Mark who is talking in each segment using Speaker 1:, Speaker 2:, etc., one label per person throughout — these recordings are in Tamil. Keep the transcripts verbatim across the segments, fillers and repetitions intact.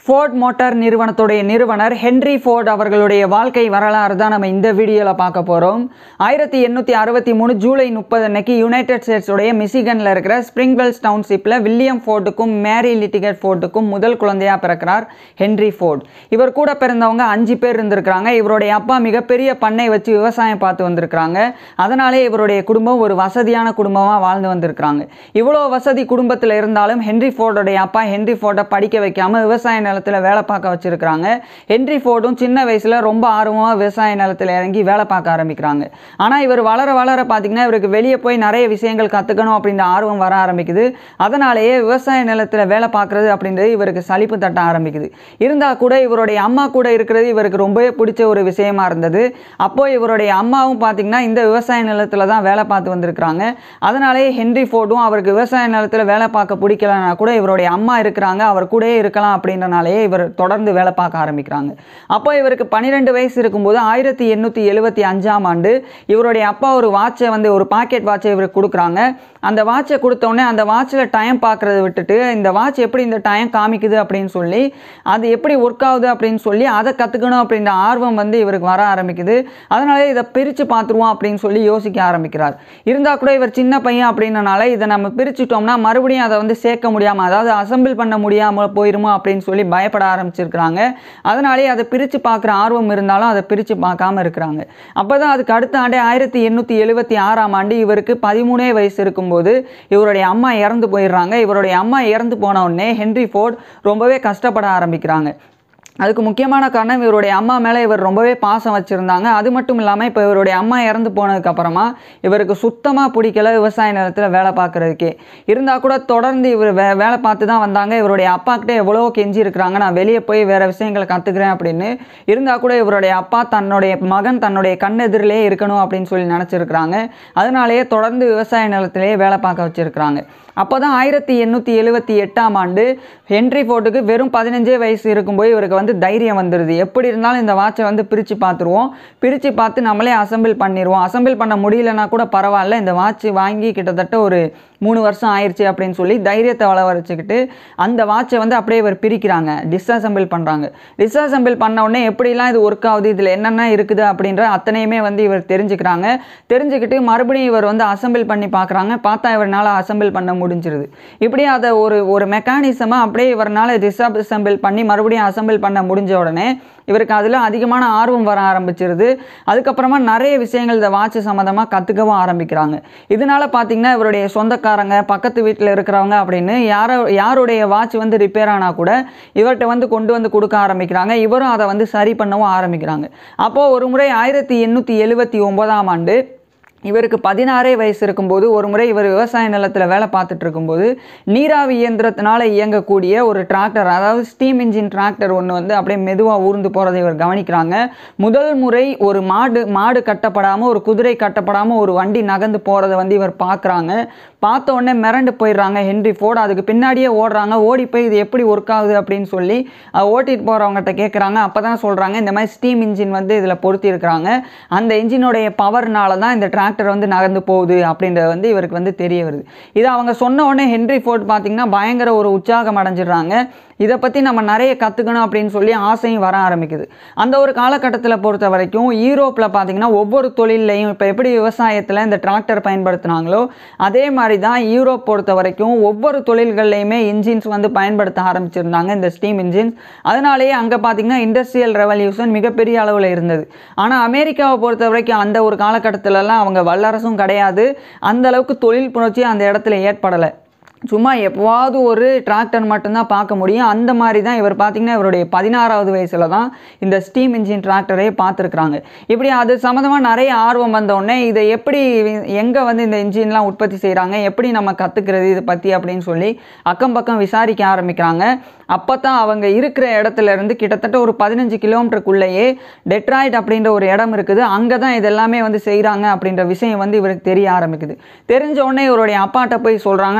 Speaker 1: ஃபோர்ட் மோட்டார் நிறுவனத்துடைய நிறுவனர் ஹென்ரி ஃபோர்ட் அவர்களுடைய வாழ்க்கை வரலாறு தான் நம்ம இந்த வீடியோவில் பார்க்க போகிறோம். ஆயிரத்தி எண்ணூற்றி அறுபத்தி மூணு ஜூலை முப்பது அன்னைக்கு யுனைடெட் ஸ்டேட்ஸுடைய மிசிகனில் இருக்கிற ஸ்ப்ரிங்வெல்ஸ் டவுன்ஷிப்பில் வில்லியம் ஃபோர்டுக்கும் மேரி லிட்டிகட் ஃபோர்டுக்கும் முதல் குழந்தையாக பிறக்கிறார் ஹென்ரி ஃபோர்ட். இவர் கூட பிறந்தவங்க அஞ்சு பேர் இருந்திருக்கிறாங்க. இவருடைய அப்பா மிகப்பெரிய பண்ணை வச்சு விவசாயம் பார்த்து வந்திருக்கிறாங்க. அதனாலே இவருடைய குடும்பம் ஒரு வசதியான குடும்பமாக வாழ்ந்து வந்திருக்கிறாங்க. இவ்வளோ வசதி குடும்பத்தில் இருந்தாலும் ஹென்ரி ஃபோர்டுடைய அப்பா ஹென்ரி ஃபோர்டை படிக்க வைக்காமல் விவசாய நிலத்தில் வேலை பார்க்க வச்சிருக்கிறாங்க. ஹென்ரி ஃபோர்டும் சின்ன வயசில் ரொம்ப ஆர்வமாக விவசாய நிலத்தில் இறங்கி வேலை பார்க்க ஆரம்பிக்கிறாங்க. ஆனால் இவர் வளர வளர பார்த்தீங்கன்னா இவருக்கு வெளியே போய் நிறைய விஷயங்கள் கற்றுக்கணும் அப்படின்ற ஆர்வம் வர ஆரம்பிக்குது. அதனாலேயே விவசாய நிலத்தில் வேலை பார்க்குறது அப்படின்றது இவருக்கு சலிப்பு தட்ட ஆரம்பிக்குது. இருந்தால் கூட இவருடைய அம்மா கூட இருக்கிறது இவருக்கு ரொம்பவே பிடிச்ச ஒரு விஷயமா இருந்தது. அப்போது இவருடைய அம்மாவும் பார்த்தீங்கன்னா இந்த விவசாய நிலத்தில் தான் வேலை பார்த்து வந்திருக்கிறாங்க. அதனாலேயே ஹென்ரி ஃபோர்டும் அவருக்கு விவசாய நிலத்தில் வேலை பார்க்க பிடிக்கலன்னா கூட இவருடைய அம்மா இருக்கிறாங்க, அவர் கூடயே இருக்கலாம் அப்படின்றனாலேயே இவர் தொடர்ந்து வேலை பார்க்க ஆரம்பிக்கிறாங்க. அப்போ இவருக்கு பன்னிரெண்டு வயசு இருக்கும்போது ஆயிரத்தி எண்ணூற்றி எழுபத்தி அஞ்சாம் ஆண்டு இவருடைய அப்பா ஒரு வாட்சை வந்து ஒரு பாக்கெட் வாட்சை இவருக்கு கொடுக்குறாங்க. அந்த வாட்சை கொடுத்தோடனே அந்த வாட்சில் டைம் பார்க்குறத விட்டுட்டு இந்த வாட்ச் எப்படி இந்த டைம் காமிக்குது அப்படின்னு சொல்லி அது எப்படி ஒர்க் ஆகுது அப்படின்னு சொல்லி அதை கற்றுக்கணும் அப்படின்ற ஆர்வம் வந்து இவருக்கு வர ஆரம்பிக்குது. அதனாலே இதை பிரித்து பார்த்துருவோம் அப்படின்னு சொல்லி யோசிக்க ஆரம்பிக்கிறார். இருந்தால் கூட இவர் சின்ன பையன் அப்படின்றனால இதை நம்ம பிரிச்சுட்டோம்னா மறுபடியும் அதை வந்து சேர்க்க முடியாமல், அதாவது அசம்பிள் பண்ண முடியாமல் போயிருமோ அப்படின்னு சொல்லி பயப்பட ஆரம்பிச்சிருக்கிறாங்க. அதனாலே அதை பிரித்து பார்க்குற ஆர்வம் இருந்தாலும் அதை பிரித்து பார்க்காம இருக்கிறாங்க. அப்போ தான் அதுக்கு அடுத்த ஆண்டே ஆயிரத்தி எண்ணூற்றி எழுபத்தி ஆறாம் ஆண்டு இவருக்கு பதிமூணே வயசு இருக்கும்போது இவருடைய அம்மா இறந்து போயிடுறாங்க. இவருடைய அம்மா இறந்து போன உடனே ஹென்ரி ஃபோர்ட் ரொம்பவே கஷ்டப்பட ஆரம்பிக்கிறாங்க. அதுக்கு முக்கியமான காரணம் இவருடைய அம்மா மேலே இவர் ரொம்பவே பாசம் வச்சுருந்தாங்க. அது மட்டும் இல்லாமல் இப்போ இவருடைய அம்மா இறந்து போனதுக்கப்புறமா இவருக்கு சுத்தமாக பிடிக்கல விவசாய நிலத்தில் வேலை பார்க்குறதுக்கே. இருந்தால் கூட தொடர்ந்து இவர் வே வேலை பார்த்து தான் வந்தாங்க. இவருடைய அப்பாக்கிட்ட எவ்வளோ கெஞ்சி இருக்கிறாங்க, நான் வெளியே போய் வேறு விஷயங்களை கற்றுக்கிறேன் அப்படின்னு. இருந்தால் கூட இவருடைய அப்பா தன்னுடைய மகன் தன்னுடைய கண்ணெதிரிலே இருக்கணும் அப்படின்னு சொல்லி நினச்சிருக்கிறாங்க. அதனாலேயே தொடர்ந்து விவசாய நிலத்திலேயே வேலை பார்க்க வச்சுருக்கிறாங்க. அப்போ தான் ஆயிரத்தி எண்ணூற்றி எழுபத்தி எட்டாம் ஆண்டு ஹென்ரி ஃபோர்டுக்கு வெறும் பதினஞ்சே வயசு இருக்கும்போது இவருக்கு வந்து தைரியம் வந்துடுது. எப்படி இருந்தாலும் இந்த வாட்சை வந்து பிரித்து பார்த்துருவோம், பிரித்து பார்த்து நம்மளே அசம்பிள் பண்ணிடுவோம், அசம்பிள் பண்ண முடியலன்னா கூட பரவாயில்ல, இந்த வாட்ச் வாங்கி கிட்டத்தட்ட ஒரு மூணு வருஷம் ஆயிடுச்சு அப்படின்னு சொல்லி தைரியத்தை வளர்ச்சிக்கிட்டு அந்த வாட்சை வந்து அப்படியே இவர் பிரிக்கிறாங்க, டிஸ்அசம்பிள் பண்ணுறாங்க. டிஸ்அசம்பிள் பண்ண உடனே எப்படிலாம் இது ஒர்க் ஆகுது, இதில் என்னென்ன இருக்குது அப்படின்ற அத்தனையுமே வந்து இவர் தெரிஞ்சுக்கிறாங்க. தெரிஞ்சுக்கிட்டு மறுபடியும் இவர் வந்து அசம்பிள் பண்ணி பார்க்குறாங்க. பார்த்தா இவரால் அசம்பிள் பண்ண முடிஞ்சிருது. இப்படி அதை ஒரு ஒரு மெக்கானிசமாக அப்படியே இவரால் டிஸ்அசம்பிள் பண்ணி மறுபடியும் அசம்பிள் பண்ண முடிஞ்ச உடனே இவருக்கு அதில் அதிகமான ஆர்வம் வர ஆரம்பிச்சிருது. அதுக்கப்புறமா நிறைய விஷயங்கள் இந்த வாட்ச் சம்மந்தமாக கற்றுக்கவும் ஆரம்பிக்கிறாங்க. இதனால் பார்த்திங்கன்னா இவருடைய சொந்தக்காரங்க பக்கத்து வீட்டில் இருக்கிறவங்க அப்படின்னு யாரோ யாருடைய வாட்ச் வந்து ரிப்பேர் ஆனால் கூட இவர்கிட்ட வந்து கொண்டு வந்து கொடுக்க ஆரம்பிக்கிறாங்க. இவரும் அதை வந்து சரி பண்ணவும் ஆரம்பிக்கிறாங்க. அப்போது ஒரு முறை ஆயிரத்தி எண்ணூற்றி எழுபத்தி ஒன்பதாம் ஆண்டு இவருக்கு பதினாறே வயசு இருக்கும்போது ஒரு முறை இவர் விவசாய நிலத்தில் வேலை பார்த்துட்டு இருக்கும்போது நீராவி இயந்திரத்தினால் இயங்கக்கூடிய ஒரு டிராக்டர், அதாவது ஸ்டீம் இன்ஜின் டிராக்டர் ஒன்று வந்து அப்படியே மெதுவாக ஊர்ந்து போகிறதை இவர் கவனிக்கிறாங்க. முதல் முறை ஒரு மாடு மாடு கட்டப்படாமல் ஒரு குதிரை கட்டப்படாமல் ஒரு வண்டி நகர்ந்து போகிறத வந்து இவர் பார்க்குறாங்க. பார்த்த உடனே மிரண்டு போயிடுறாங்க ஹென்ரி ஃபோர்ட். அதுக்கு பின்னாடியே ஓடுறாங்க. ஓடி போய் இது எப்படி ஒர்க் ஆகுது அப்படின்னு சொல்லி ஓட்டிகிட்டு போகிறவங்ககிட்ட கேட்குறாங்க. அப்போ தான் சொல்கிறாங்க இந்த மாதிரி ஸ்டீம் இன்ஜின் வந்து இதில் பொருத்தி இருக்கிறாங்க, அந்த இன்ஜினுடைய பவர்னால தான் இந்த டிராக்டர் வந்து நகர்ந்து போகுது அப்படின்றது வந்து இவருக்கு வந்து தெரிய வருது. இது அவங்க சொன்ன உடனே ஹென்ரி ஃபோர்ட் பார்த்தீங்கன்னா பயங்கர ஒரு உற்சாகம் அடைஞ்சிடுறாங்க. இதை பற்றி நம்ம நிறைய கற்றுக்கணும் அப்படின்னு சொல்லி ஆசையும் வர ஆரம்பிக்குது. அந்த ஒரு காலகட்டத்தில் பொறுத்த வரைக்கும் யூரோப்பில் பார்த்திங்கன்னா ஒவ்வொரு தொழிலையும் இப்போ எப்படி விவசாயத்தில் இந்த டிராக்டர் பயன்படுத்தினாங்களோ அதே மாதிரி தான் யூரோப் பொறுத்த வரைக்கும் ஒவ்வொரு தொழில்கள்லையுமே இன்ஜின்ஸ் வந்து பயன்படுத்த ஆரம்பிச்சிருந்தாங்க, இந்த ஸ்டீம் இன்ஜின்ஸ். அதனாலேயே அங்கே பார்த்திங்கன்னா இண்டஸ்ட்ரியல் ரெவல்யூஷன் மிகப்பெரிய அளவில் இருந்தது. ஆனால் அமெரிக்காவை பொறுத்த வரைக்கும் அந்த ஒரு காலகட்டத்திலலாம் அவங்க வல்லரசும் கிடையாது, அந்தளவுக்கு தொழில் புரட்சி அந்த இடத்துல ஏற்படலை. சும்மா எப்போவாவது ஒரு டிராக்டர் மட்டும்தான் பார்க்க முடியும். அந்த மாதிரி தான் இவர் பார்த்திங்கன்னா இவருடைய பதினாறாவது வயசில் தான் இந்த ஸ்டீம் இன்ஜின் டிராக்டரே பார்த்துருக்குறாங்க. இப்படி அது சம்மந்தமாக நிறைய ஆர்வம் வந்தோடனே இதை எப்படி எங்கே வந்து இந்த இன்ஜின்லாம் உற்பத்தி செய்கிறாங்க, எப்படி நம்ம கற்றுக்கிறது இதை பற்றி அப்படின்னு சொல்லி அக்கம் பக்கம் விசாரிக்க ஆரம்பிக்கிறாங்க. அப்போ தான் அவங்க இருக்கிற இடத்துல இருந்து கிட்டத்தட்ட ஒரு பதினஞ்சு கிலோமீட்டருக்குள்ளேயே டெட்ராய்ட் அப்படின்ற ஒரு இடம் இருக்குது. அங்கே தான் இதெல்லாமே வந்து செய்கிறாங்க அப்படின்ற விஷயம் வந்து இவருக்கு தெரிய ஆரம்பிக்குது. தெரிஞ்ச உடனே இவருடைய அப்பாட்ட போய் சொல்கிறாங்க, நான் அங்கே போய்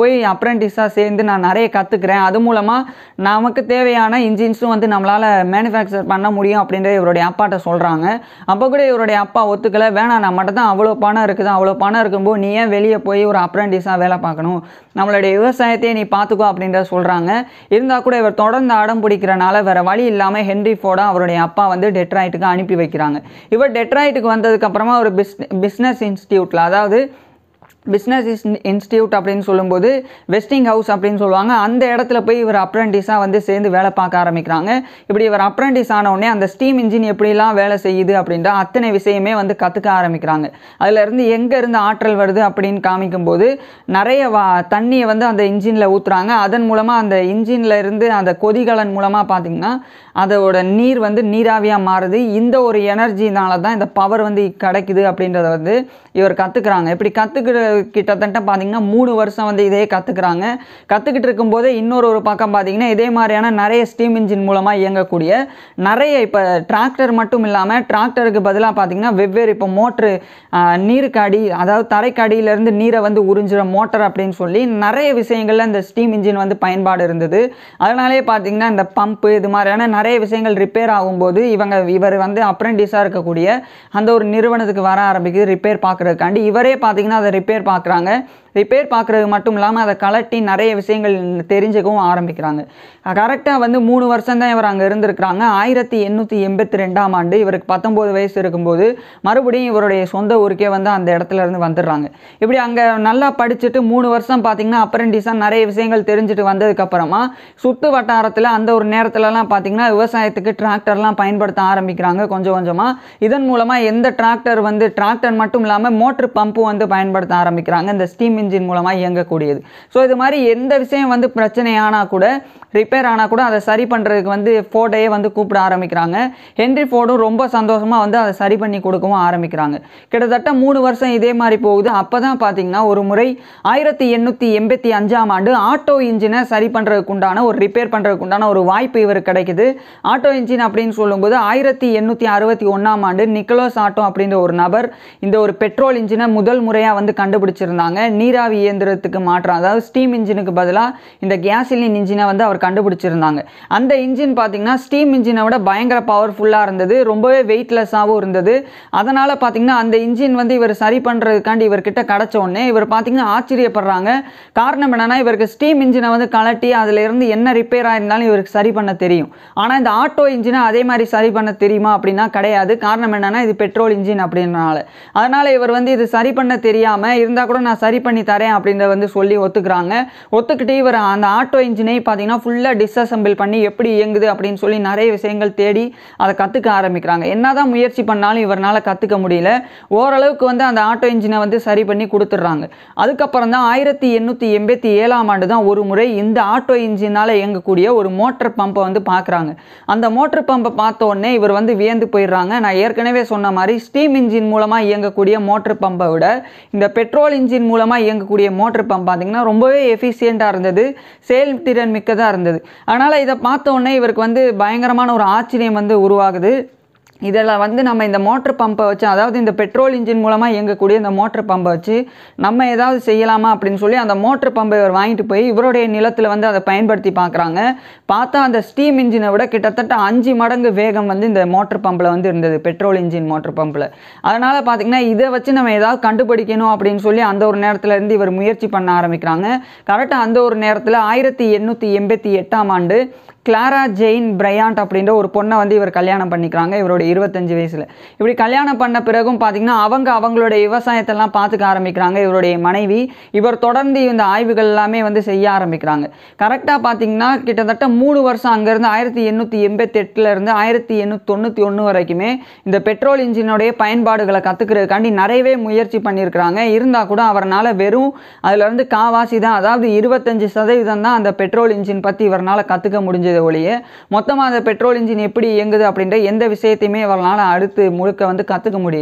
Speaker 1: போய் அப்ரெண்டிஸாக சேர்ந்து நான் நிறைய கற்றுக்கிறேன், அது மூலமாக நமக்கு தேவையான இன்ஜின்ஸும் வந்து நம்மளால் மேனுஃபேக்சர் பண்ண முடியும் அப்படின்ற இவருடைய அப்பாட்ட சொல்கிறாங்க. அப்போ கூட இவருடைய அப்பா ஒத்துக்கலை, வேணாம் நான் மட்டும் தான் அவ்வளோ பணம் இருக்குது, அவ்வளோ பணம் இருக்கும்போது நீ ஏன் வெளியே போய் ஒரு அப்ரெண்டிஸாக வேலை பார்க்கணும், நம்மளுடைய விவசாயத்தையே நீ பார்த்துக்கோ அப்படின்றத சொல்கிறாங்க. இருந்தால் கூட இவர் தொடர்ந்து அடம் பிடிக்கிறனால வேறு வழி இல்லாமல் ஹென்ரி ஃபோர்டை அவருடைய அப்பா வந்து டெட்ராய்ட்டுக்கு அனுப்பி வைக்கிறாங்க. இவர் டெட்ராய்ட்டுக்கு வந்ததுக்கப்புறமா ஒரு பிஸ் பிஸ்னஸ் இன்ஸ்டியூட்டில், அதாவது பிஸ்னஸ் இன்ஸ்டியூட் அப்படின்னு சொல்லும்போது வெஸ்டிங் ஹவுஸ் அப்படின்னு சொல்லுவாங்க, அந்த இடத்துல போய் இவர் அப்ரெண்டிஸாக வந்து சேர்ந்து வேலை பார்க்க ஆரம்பிக்கிறாங்க. இப்படி இவர் அப்ரெண்டிஸ் ஆனவுடனே அந்த ஸ்டீம் இன்ஜின் எப்படிலாம் வேலை செய்யுது அப்படின்ற அத்தனை விஷயமே வந்து கற்றுக்க ஆரம்பிக்கிறாங்க. அதிலேருந்து எங்கேருந்து ஆற்றல் வருது அப்படின்னு காமிக்கும்போது நிறைய வா தண்ணியை வந்து அந்த இன்ஜினில் ஊற்றுறாங்க. அதன் மூலமாக அந்த இன்ஜினில் இருந்து அந்த கொதிகலன் மூலமாக பார்த்திங்கன்னா அதோட நீர் வந்து நீராவியாக மாறுது. இந்த ஒரு எனர்ஜினால தான் இந்த பவர் வந்து கிடைக்குது அப்படின்றத வந்து இவர் கற்றுக்குறாங்க. இப்படி கற்றுக்கிற கிட்டத்தட்ட பார்த்திங்கன்னா மூணு வருஷம் வந்து இதே கற்றுக்குறாங்க. கற்றுக்கிட்டு இருக்கும்போதே இன்னொரு ஒரு பக்கம் பார்த்திங்கன்னா இதே மாதிரியான நிறைய ஸ்டீம் இன்ஜின் மூலமாக இயங்கக்கூடிய நிறைய இப்போ டிராக்டர் மட்டும் இல்லாமல் டிராக்டருக்கு பதிலாக பார்த்திங்கன்னா வெவ்வேறு இப்போ மோட்ரு நீருக்கு அடி, அதாவது தரைக்கு அடியிலேருந்து நீரை வந்து உறிஞ்சுற மோட்டர் அப்படின்னு சொல்லி நிறைய விஷயங்களில் இந்த ஸ்டீம் இன்ஜின் வந்து பயன்பாடு இருந்தது. அதனாலே பார்த்திங்கன்னா இந்த பம்பு இது மாதிரியான நிறைய விஷயங்கள் ரிப்பேர் ஆகும்போது இவங்க இவர் வந்து அப்ரெண்டிஸாக இருக்கக்கூடிய அந்த ஒரு நிறுவனத்துக்கு வர ஆரம்பிக்குது ரிப்பேர் பார்க்குறதுக்காண்டி. இவரே பார்த்திங்கன்னா அதை ரிப்பேர் பார்க்குறாங்க. ரிப்பேர் பார்க்குறது மட்டும் இல்லாமல் அதை கலட்டி நிறைய விஷயங்கள் தெரிஞ்சுக்கவும் ஆரம்பிக்கிறாங்க. கரெக்டாக வந்து மூணு வருஷம் தான் இவர் அங்கே இருந்திருக்கிறாங்க. ஆயிரத்தி எண்ணூற்றி எண்பத்தி ரெண்டாம் ஆண்டு இவருக்கு பத்தொம்போது வயசு இருக்கும்போது மறுபடியும் இவருடைய சொந்த ஊருக்கே வந்து அந்த இடத்துல இருந்து வந்துடுறாங்க. இப்படி அங்கே நல்லா படிச்சுட்டு மூணு வருஷம் பார்த்திங்கன்னா அப்ரெண்டிஸாக நிறைய விஷயங்கள் தெரிஞ்சுட்டு வந்ததுக்கப்புறமா சுற்று வட்டாரத்தில் அந்த ஒரு நேரத்துலலாம் பார்த்திங்கன்னா விவசாயத்துக்கு டிராக்டர்லாம் பயன்படுத்த ஆரம்பிக்கிறாங்க கொஞ்சம் கொஞ்சமாக. இதன் மூலமாக எந்த டிராக்டர் வந்து டிராக்டர் மட்டும் இல்லாமல் மோட்ரு பம்பும் வந்து பயன்படுத்த ஆரம்பிக்கிறாங்க, இந்த ஸ்டீம் இன்ஜின் மூலமாக இயங்கக்கூடியது. ஸோ இது மாதிரி எந்த விஷயம் வந்து பிரச்சனை ஆனால் கூட, ரிப்பேர் ஆனால் கூட அதை சரி பண்ணுறதுக்கு வந்து ஃபோர்டையே வந்து கூப்பிட ஆரம்பிக்கிறாங்க. ஹென்ரி ஃபோர்டும் ரொம்ப சந்தோஷமாக வந்து அதை சரி பண்ணி கொடுக்கவும் ஆரம்பிக்கிறாங்க. கிட்டத்தட்ட மூணு வருஷம் இதே மாதிரி போகுது. அப்போ தான் பார்த்தீங்கன்னா ஒரு முறை ஆயிரத்தி எண்ணூற்றி எண்பத்தி அஞ்சாம் ஆண்டு ஆட்டோ இன்ஜினை சரி பண்ணுறதுக்கு உண்டான ஒரு ரிப்பேர் பண்ணுறதுக்கு உண்டான ஒரு வாய்ப்பு இவருக்கு கிடைக்குது. ஆட்டோ இன்ஜின் அப்படின்னு சொல்லும்போது ஆயிரத்தி எண்ணூற்றி அறுபத்தி ஒன்றாம் ஆண்டு நிக்கோலஸ் ஆட்டோ அப்படின்ற ஒரு நபர் இந்த ஒரு பெட்ரோல் இன்ஜினை முதல் முறையாக வந்து கண்டுபிடிச்சிருந்தாங்க. நீராவி இயந்திரத்துக்கு மாற்றம், அதாவது ஸ்டீம் இன்ஜினுக்கு பதிலாக இந்த கேசிலின் இன்ஜினை வந்து அவர் கண்டுபிடிச்சிருந்தாங்க. அந்த இன்ஜின் பார்த்தீங்கன்னா ஸ்டீம் இன்ஜினை விட பயங்கர பவர்ஃபுல்லாக இருந்தது, ரொம்பவே வெயிட்லெஸ்ஸாகவும் இருந்தது. அதனால் பார்த்தீங்கன்னா அந்த இன்ஜின் வந்து இவர் சரி பண்ணுறதுக்காண்டி இவர்கிட்ட கிடச்ச உடனே இவர் பார்த்தீங்கன்னா ஆச்சரியப்படுறாங்க. காரணம் என்னென்னா இவருக்கு ஸ்டீம் இன்ஜினை வந்து கலட்டி அதிலிருந்து என்ன ரிப்பேர் ஆயிருந்தாலும் இவருக்கு சரி பண்ண தெரியும். ஆனால் இந்த ஆட்டோ இன்ஜினை அதே மாதிரி சரி பண்ண தெரியுமா அப்படின்னா கிடையாது. காரணம் என்னென்னா இது பெட்ரோல் இன்ஜின் அப்படின்றனால. அதனால் இவர் வந்து இது சரி பண்ண தெரியாமல் இருந்தால் கூட நான் சரி பண்ணி தரேன் அப்படின்றத வந்து சொல்லி ஒத்துக்கிறாங்க. ஒத்துக்கிட்டு இவர் அந்த ஆட்டோ இன்ஜினை பார்த்தீங்கன்னா ஃபுல்லாக டிஸ்அசம்பிள் பண்ணி எப்படி இயங்குது அப்படின்னு சொல்லி நிறைய விஷயங்கள் தேடி அதை கற்றுக்க ஆரம்பிக்கிறாங்க. என்னதான் முயற்சி பண்ணாலும் இவரால் கற்றுக்க முடியல. ஓரளவுக்கு வந்து அந்த ஆட்டோ இன்ஜினை வந்து சரி பண்ணி கொடுத்துட்றாங்க. அதுக்கப்புறம் தான் ஆயிரத்தி எண்ணூற்றி எண்பத்தி ஏழாம் ஆண்டு தான் ஒரு முறை இந்த ஆட்டோ இன்ஜினால் இயங்கக்கூடிய ஒரு மோட்டர் பம்பை வந்து பார்க்குறாங்க. அந்த மோட்டர் பம்பை பார்த்த உடனே இவர் வந்து வியந்து போயிடுறாங்க. நான் ஏற்கனவே சொன்ன மாதிரி ஸ்டீம் இன்ஜின் மூலமாக இயங்கக்கூடிய மோட்டர் பம்பை விட இந்த பெட்ரோல் இன்ஜின் மூலமாக இயங்கக்கூடிய மோட்டர் பம்ப் பார்த்தீங்கன்னா ரொம்பவே எஃபிஷியண்ட்டாக இருந்தது, செயல்திறன் மிக்கதாக இருந்தது. அதனால் இதை பார்த்த உடனே இவருக்கு வந்து பயங்கரமான ஒரு ஆச்சரியம் வந்து உருவாகுது. இதில் வந்து நம்ம இந்த மோட்டர் பம்பை வச்சு, அதாவது இந்த பெட்ரோல் இன்ஜின் மூலமாக இயங்கக்கூடிய இந்த மோட்டர் பம்பை வச்சு நம்ம ஏதாவது செய்யலாமா அப்படின்னு சொல்லி அந்த மோட்டர் பம்பை இவர் வாங்கிட்டு போய் இவருடைய நிலத்தில் வந்து அதை பயன்படுத்தி பார்க்குறாங்க. பார்த்தா அந்த ஸ்டீம் இன்ஜினை விட கிட்டத்தட்ட அஞ்சு மடங்கு வேகம் வந்து இந்த மோட்டர் பம்பில் வந்து இருந்தது, பெட்ரோல் இன்ஜின் மோட்டர் பம்பில். அதனால் பார்த்திங்கன்னா இதை வச்சு நம்ம ஏதாவது கண்டுபிடிக்கணும் அப்படின்னு சொல்லி அந்த ஒரு நேரத்தில் இருந்து இவர் முயற்சி பண்ண ஆரம்பிக்கிறாங்க. கரெக்டாக அந்த ஒரு நேரத்தில் ஆயிரத்தி எண்ணூற்றி எண்பத்தி எட்டாம் ஆண்டு கிளாரா ஜெயின் பிரையாண்ட் அப்படின்ற ஒரு பொண்ணை வந்து இவர் கல்யாணம் பண்ணிக்கிறாங்க இவருடைய இருபத்தஞ்சு வயசில். இப்படி கல்யாணம் பண்ண பிறகும் பார்த்திங்கன்னா அவங்க அவங்களுடைய விவசாயத்தெல்லாம் பார்த்துக்க ஆரம்பிக்கிறாங்க இவருடைய மனைவி. இவர் தொடர்ந்து இந்த ஆய்வுகள் எல்லாமே வந்து செய்ய ஆரம்பிக்கிறாங்க. கரெக்டாக பார்த்திங்கன்னா கிட்டத்தட்ட மூணு வருஷம் அங்கேருந்து ஆயிரத்தி எண்ணூற்றி எண்பத்தி எட்டுலேருந்து ஆயிரத்தி எண்ணூற்றி தொண்ணூற்றி ஒன்று வரைக்குமே இந்த பெட்ரோல் இன்ஜினுடைய பயன்பாடுகளை கற்றுக்கிறதுக்காண்டி நிறையவே முயற்சி பண்ணியிருக்கிறாங்க. இருந்தால் கூட அவரால் வெறும் அதிலிருந்து காவாசி தான், அதாவது இருபத்தஞ்சு சதவீதம் தான் அந்த பெட்ரோல் இன்ஜின் பற்றி இவரால் கற்றுக்க முடிஞ்சது ஒழிய மொத்தமாக அந்த பெட்ரோல் இன்ஜின் எப்படி இயங்குது அப்படின்ற எந்த விஷயத்தையுமே அவர்களால் அடுத்து முழுக்க வந்து கற்றுக்க முடியல.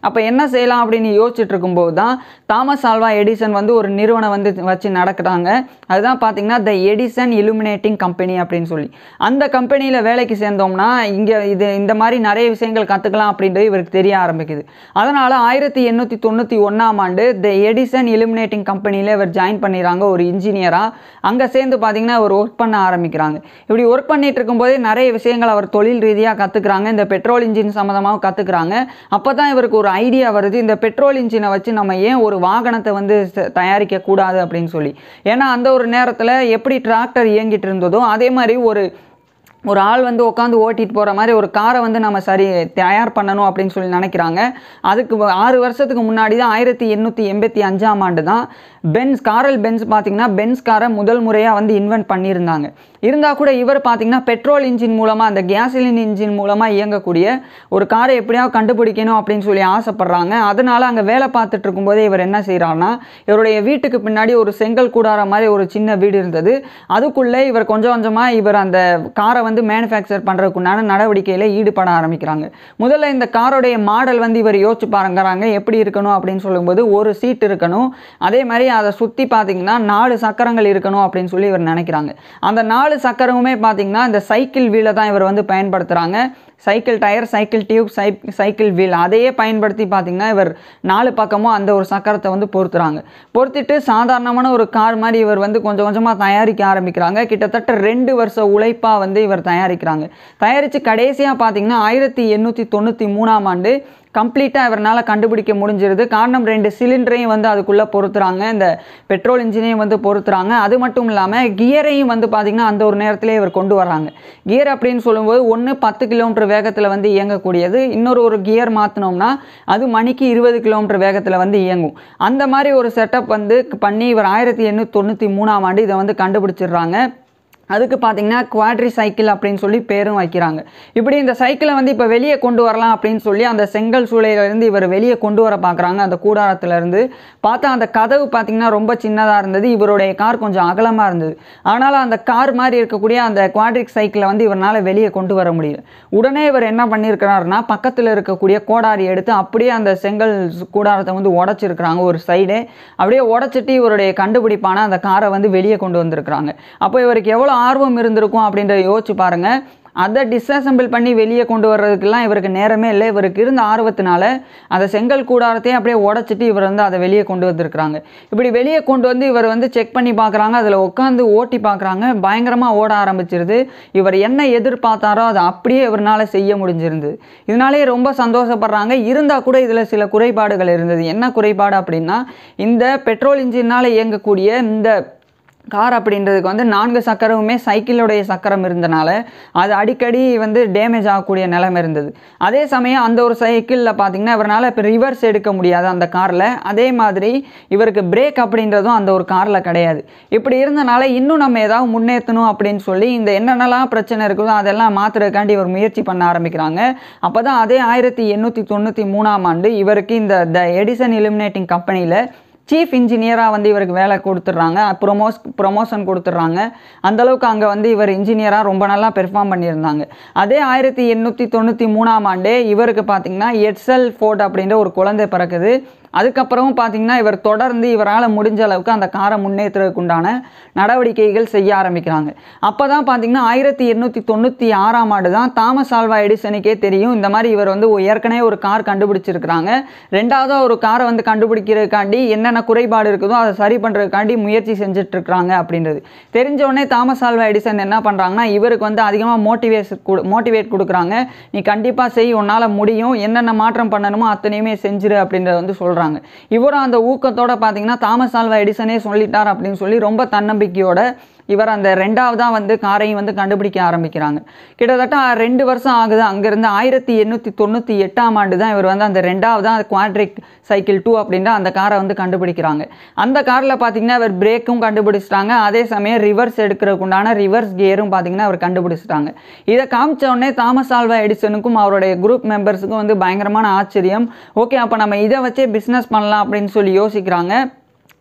Speaker 1: அப்போ என்ன செய்யலாம் அப்படின்னு யோசிச்சுட்டு இருக்கும்போது தான் தாமஸ் ஆல்வா எடிசன் வந்து ஒரு நிறுவனம் வந்து வச்சு நடக்கிறாங்க. அதுதான் பார்த்தீங்கன்னா த எடிசன் இலுமினேட்டிங் கம்பெனி அப்படின்னு சொல்லி. அந்த கம்பெனியில் வேலைக்கு சேர்ந்தோம்னா இங்கே இது இந்த மாதிரி நிறைய விஷயங்கள் கற்றுக்கலாம் அப்படின்றது இவருக்கு தெரிய ஆரம்பிக்குது. அதனால் ஆயிரத்தி எண்ணூற்றி தொண்ணூற்றி ஒன்றாம் ஆண்டு த எடிசன் இலுமினேட்டிங் கம்பெனியில் இவர் ஜாயின் பண்ணிடுறாங்க ஒரு இன்ஜினியராக. அங்கே சேர்ந்து பார்த்தீங்கன்னா அவர் ஒர்க் பண்ண ஆரம்பிக்கிறாங்க. இப்படி ஒர்க் பண்ணிட்டு இருக்கும்போதே நிறைய விஷயங்கள் அவர் தொழில் ரீதியாக கற்றுக்குறாங்க. இந்த பெட்ரோல் இன்ஜின் சம்மந்தமாக கற்றுக்குறாங்க. அப்போ தான் இவருக்கு ஒரு ஐடியா வருது, இந்த பெட்ரோல் இன்ஜினை வச்சு நம்ம ஏன் ஒரு வாகனத்தை வந்து தயாரிக்க கூடாது அப்படின்னு சொல்லி. ஏன்னா அந்த ஒரு நேரத்தில் எப்படி டிராக்டர் இயங்கிட்டு இருந்ததோ அதே மாதிரி ஒரு ஒரு ஆள் வந்து உட்காந்து ஓட்டிட்டு போகிற மாதிரி ஒரு காரை வந்து நம்ம சரி தயார் பண்ணணும் அப்படின்னு சொல்லி நினைக்கிறாங்க. அதுக்கு ஆறு வருஷத்துக்கு முன்னாடி தான் ஆயிரத்தி எண்ணூற்றி எண்பத்தி அஞ்சாம் ஆண்டு தான் பென்ஸ் காரல் பென்ஸ் பார்த்திங்கன்னா பென்ஸ் காரை முதல் முறையாக வந்து இன்வென்ட் பண்ணியிருந்தாங்க. இருந்தால் கூட இவர் பார்த்திங்கன்னா பெட்ரோல் இன்ஜின் மூலமாக அந்த கேசலின் இன்ஜின் மூலமாக இயங்கக்கூடிய ஒரு காரை எப்படியாவது கண்டுபிடிக்கணும் அப்படின்னு சொல்லி ஆசைப்பட்றாங்க. அதனால் அங்கே வேலை பார்த்துட்டு இருக்கும்போதே இவர் என்ன செய்கிறாருன்னா இவருடைய வீட்டுக்கு பின்னாடி ஒரு செங்கல் கூடார மாதிரி ஒரு சின்ன வீடு இருந்தது. அதுக்குள்ளே இவர் கொஞ்சம் கொஞ்சமாக இவர் அந்த காரை வந்து மேனுஃபேக்சர் பண்ணுறதுக்குண்டான நடவடிக்கையில் ஈடுபட ஆரம்பிக்கிறாங்க. முதல்ல இந்த காரோடைய மாடல் வந்து இவர் யோசிச்சு பாருங்கிறாங்க எப்படி இருக்கணும் அப்படின்னு சொல்லும்போது ஒரு சீட் இருக்கணும், அதே மாதிரி அதை சுற்றி பார்த்தீங்கன்னா நாலு சக்கரங்கள் இருக்கணும் அப்படின்னு சொல்லி இவர் நினைக்கிறாங்க. அந்த நாலு சக்கரமுமே பார்த்தீங்கன்னா இந்த சைக்கிள் வீலை தான் இவர் வந்து பயன்படுத்துகிறாங்க. சைக்கிள் டயர், சைக்கிள் டியூப், சை சைக்கிள் வீல் அதையே பயன்படுத்தி பார்த்திங்கன்னா இவர் நாலு பக்கமும் அந்த ஒரு சக்கரத்தை வந்து பொறுத்துறாங்க. பொறுத்திட்டு சாதாரணமான ஒரு கார் மாதிரி இவர் வந்து கொஞ்சம் கொஞ்சமாக தயாரிக்க ஆரம்பிக்கிறாங்க. கிட்டத்தட்ட ரெண்டு வருஷம் உழைப்பாக வந்து இவர் தயாரிக்கிறாங்க. தயாரித்து கடைசியாக பார்த்திங்கன்னா ஆயிரத்தி எண்ணூற்றி தொண்ணூற்றி மூணாம் ஆண்டு கம்ப்ளீட்டாக இவரால் கண்டுபிடிக்க முடிஞ்சிருது. காரணம் ரெண்டு சிலிண்டரையும் வந்து அதுக்குள்ளே பொறுத்துறாங்க, இந்த பெட்ரோல் இன்ஜினையும் வந்து பொறுத்துறாங்க. அது மட்டும் இல்லாமல் கியரையும் வந்து பார்த்திங்கன்னா அந்த ஒரு நேரத்திலே இவர் கொண்டு வராங்க. கியர் அப்படின்னு சொல்லும்போது ஒன்று பத்து கிலோமீட்டர் வேகத்தில் வந்து இயங்கக்கூடியது, இன்னொரு ஒரு கியர் மாற்றினோம்னா அது மணிக்கு இருபது கிலோமீட்டர் வேகத்தில் வந்து இயங்கும். அந்த மாதிரி ஒரு செட்டப் வந்து பண்ணி இவர் ஆயிரத்தி எண்ணூற்றி தொண்ணூற்றி மூணாம் ஆண்டு இதை வந்து கண்டுபிடிச்சிடுறாங்க. அதுக்கு பார்த்தீங்கன்னா குவாட்ரி சைக்கிள் அப்படின்னு சொல்லி பேரும் வைக்கிறாங்க. இப்படி இந்த சைக்கிளை வந்து இப்போ வெளியே கொண்டு வரலாம் அப்படின்னு சொல்லி அந்த செங்கல் சூளையிலேருந்து இவர் வெளியே கொண்டு வர பார்க்குறாங்க. அந்த கூடாரத்துலேருந்து பார்த்தா அந்த கதவு பார்த்திங்கன்னா ரொம்ப சின்னதாக இருந்தது, இவருடைய கார் கொஞ்சம் அகலமாக இருந்தது. ஆனால் அந்த கார் மாதிரி இருக்கக்கூடிய அந்த குவாட்ரிக் சைக்கிளை வந்து இவரால் வெளியே கொண்டு வர முடியல. உடனே இவர் என்ன பண்ணியிருக்கிறாருன்னா பக்கத்தில் இருக்கக்கூடிய கோடாரி எடுத்து அப்படியே அந்த செங்கல் கூடாரத்தை வந்து உடச்சிருக்கிறாங்க ஒரு சைடே. அப்படியே உடச்சிட்டு இவருடைய கண்டுபிடிப்பான அந்த காரை வந்து வெளியே கொண்டு வந்திருக்கிறாங்க. அப்போ இவருக்கு எவ்வளோ ஆர்வம் இருந்திருக்கும் அப்படின்றத யோசிச்சு பாருங்க. அதை டிஸ்அசம்பிள் பண்ணி வெளியே கொண்டு வர்றதுக்கெல்லாம் இவருக்கு நேரமே இல்லை. இவருக்கு இருந்த ஆர்வத்தினால அந்த செங்கல் கூடாரத்தையும் அப்படியே உடச்சிட்டு இவர் வந்து அதை வெளியே கொண்டு வந்திருக்கிறாங்க. இப்படி வெளியே கொண்டு வந்து இவர் வந்து செக் பண்ணி பார்க்குறாங்க, அதில் உட்காந்து ஓட்டி பார்க்குறாங்க, பயங்கரமாக ஓட ஆரம்பிச்சிருது. இவர் என்ன எதிர்பார்த்தாரோ அதை அப்படியே இவரால் செய்ய முடிஞ்சிருந்தது. இதனாலேயே ரொம்ப சந்தோஷப்படுறாங்க. இருந்தால் கூட இதில் சில குறைபாடுகள் இருந்தது. என்ன குறைபாடு அப்படின்னா இந்த பெட்ரோல் இன்ஜினால் இயங்கக்கூடிய இந்த கார் அப்படின்றதுக்கு வந்து நான்கு சக்கரமுமே சைக்கிளுடைய சக்கரம் இருந்தனால அது அடிக்கடி வந்து டேமேஜ் ஆகக்கூடிய நிலைமை இருந்தது. அதே சமயம் அந்த ஒரு சைக்கிளில் பார்த்திங்கன்னா இவரால் இப்போ ரிவர்ஸ் எடுக்க முடியாது அந்த காரில். அதே மாதிரி இவருக்கு பிரேக் அப்படின்றதும் அந்த ஒரு காரில் கிடையாது. இப்படி இருந்தனால இன்னும் நம்ம ஏதாவது முன்னேற்றணும் அப்படின்னு சொல்லி இந்த என்னென்னலாம் பிரச்சனை இருக்குதோ அதெல்லாம் மாற்றுறதுக்காண்டி இவர் முயற்சி பண்ண ஆரம்பிக்கிறாங்க. அப்போ தான் அதே ஆயிரத்தி எண்ணூற்றி தொண்ணூற்றி மூணாம் ஆண்டு இவருக்கு இந்த த எடிசன் இலுமினேட்டிங் கம்பெனியில் சீஃப் இன்ஜினியராக வந்து இவருக்கு வேலை கொடுத்துட்றாங்க, ப்ரொமோஸ் ப்ரொமோஷன் கொடுத்துட்றாங்க. அந்தளவுக்கு அங்கே வந்து இவர் இன்ஜினியராக ரொம்ப நல்லா பெர்ஃபார்ம் பண்ணியிருந்தாங்க. அதே ஆயிரத்தி எண்ணூற்றி தொண்ணூற்றி மூணாம் ஆண்டே இவருக்கு பார்த்திங்கன்னா எட்சல் ஃபோர்ட் அப்படின்ற ஒரு குழந்தை பிறக்குது. அதுக்கப்புறமும் பார்த்திங்கன்னா இவர் தொடர்ந்து இவரால் முடிஞ்ச அளவுக்கு அந்த காரை முன்னேற்றுறதுக்கு உண்டான நடவடிக்கைகள் செய்ய ஆரம்பிக்கிறாங்க. அப்போ தான் பார்த்திங்கன்னா ஆயிரத்தி எண்ணூற்றி தொண்ணூற்றி ஆறாம் ஆண்டு தான் தாமஸ் ஆல்வா எடிசனுக்கே தெரியும் இந்த மாதிரி இவர் வந்து ஏற்கனவே ஒரு கார் கண்டுபிடிச்சிருக்கிறாங்க, ரெண்டாவதாக ஒரு காரை வந்து கண்டுபிடிக்கிறதுக்காண்டி என்னென்ன குறைபாடு இருக்குதோ அதை சரி பண்ணுறதுக்காண்டி முயற்சி செஞ்சுட்ருக்குறாங்க அப்படின்றது தெரிஞ்சோடனே தாமஸ் ஆல்வா எடிசன் என்ன பண்ணுறாங்கன்னா இவருக்கு வந்து அதிகமாக மோட்டிவேஷன் மோட்டிவேட் கொடுக்குறாங்க. நீ கண்டிப்பாக செய், உன்னால் முடியும், என்னென்ன மாற்றம் பண்ணணுமோ அத்தனையுமே செஞ்சிரு அப்படின்றத வந்து சொல்கிறாங்க. இவரும் அந்த ஊக்கத்தோட பார்த்தீங்கன்னா தாமஸ் ஆல்வா எடிசனே சொல்லிட்டார் அப்படின்னு சொல்லி ரொம்ப தன்னம்பிக்கையோட இவர் அந்த ரெண்டாவதாக வந்து காரையும் வந்து கண்டுபிடிக்க ஆரம்பிக்கிறாங்க. கிட்டத்தட்ட ரெண்டு வருஷம் ஆகுது. அங்கேருந்து ஆயிரத்தி எண்ணூற்றி தொண்ணூற்றி எட்டாம் ஆண்டு தான் இவர் வந்து அந்த ரெண்டாவதாக குவாட்ரிக் சைக்கிள் டூ அப்படின்ற அந்த காரை வந்து கண்டுபிடிக்கிறாங்க. அந்த காரில் பார்த்தீங்கன்னா இவர் பிரேக்கும் கண்டுபிடிச்சிட்டாங்க, அதே சமயம் ரிவர்ஸ் எடுக்கிறதுக்கு உண்டான ரிவர்ஸ் கியரும் பார்த்தீங்கன்னா அவர் கண்டுபிடிச்சிட்டாங்க. இதை காமிச்ச உடனே தாமஸ் ஆல்வா எடிசனுக்கும் அவருடைய குரூப் மெம்பர்ஸுக்கும் வந்து பயங்கரமான ஆச்சரியம். ஓகே, அப்போ நம்ம இதை வச்சே பிஸ்னஸ் பண்ணலாம் அப்படின்னு சொல்லி யோசிக்கிறாங்க.